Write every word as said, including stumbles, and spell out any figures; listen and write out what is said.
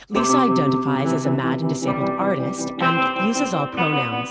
Lisa identifies as a mad and disabled artist and uses all pronouns.